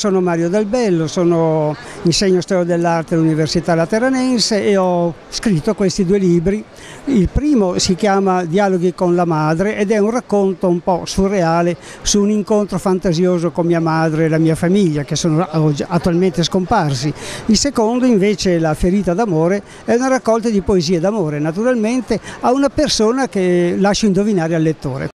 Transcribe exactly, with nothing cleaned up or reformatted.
sono Mario Del Bello, sono, insegno storia dell'arte all'Università Lateranense e ho scritto questi due libri. Il primo si chiama Dialoghi con la madre ed è un racconto un po' surreale su un incontro fantasioso con mia madre e la mia famiglia, che sono attualmente scomparsi. Il secondo invece, La ferita d'amore, è una raccolta di poesie d'amore, naturalmente a una persona che lascio indovinare al lettore.